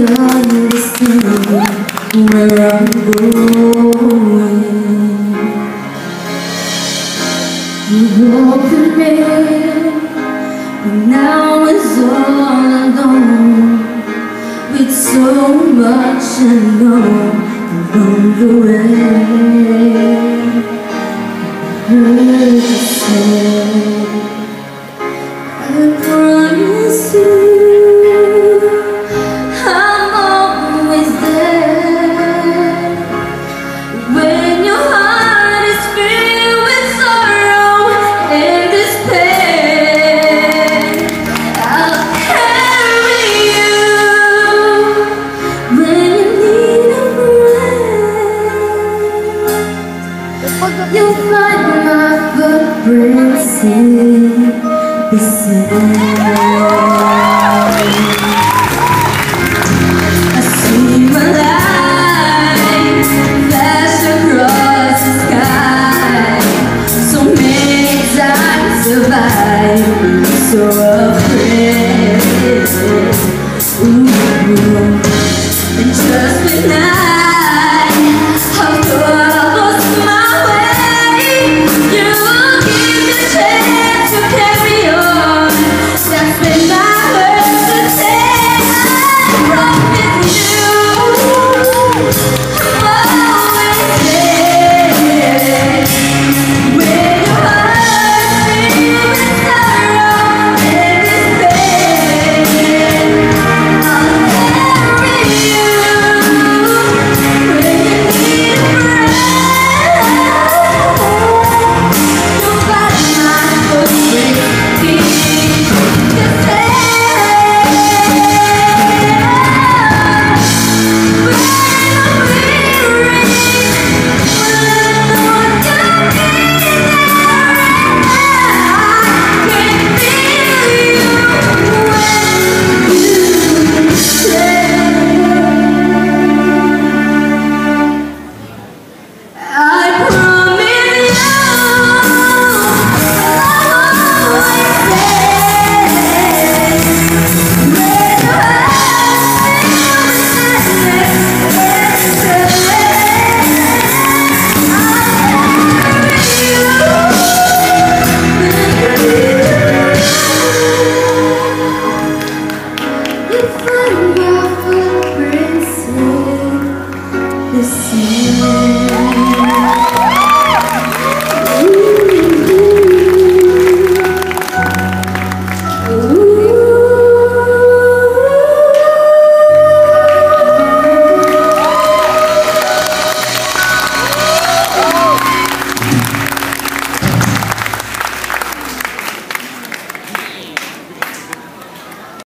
understand where I'm going. You opened me, but now it's all alone, with so much unknown along the way. Heard you say, I promise you I'm always there. When your heart is filled with sorrow and despair, I'll carry you when you need a friend. You'll find my footprints in the sand. I see my light flash across the sky. So many times have I been so